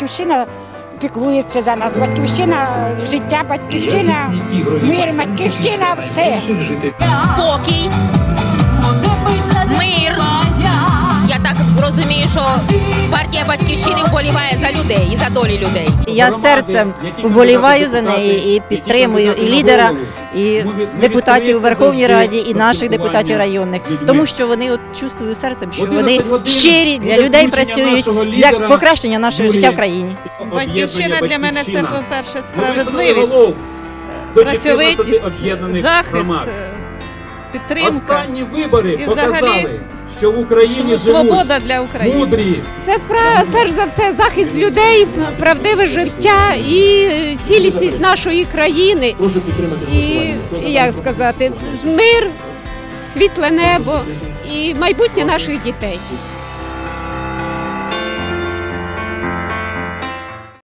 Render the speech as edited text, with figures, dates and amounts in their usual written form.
батьківщина піклується за нас. Батьківщина життя, батьківщина мир, батьківщина все. Спокій, мир. Я так розумію, що партія Батьківщини вболіває за людей і за долі людей. Я серцем вболіваю за неї і підтримую і лідера, і депутатів у Верховній Раді, і наших депутатів районних. Тому що вони чувствую серцем, що вони щирі, для людей працюють, для покращення нашого життя в країні. Батьківщина для мене – це, по-перше, справедливість, працьовитість, захист, підтримка і взагалі що в Україні свобода для України. Мудрі. Це перш за все захист людей, правдиве життя і цілісність нашої країни. І як сказати, мир, світле небо і майбутнє наших дітей.